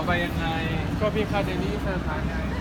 ไปยังไงก็พี่คาเดลี่เซอร์พาไง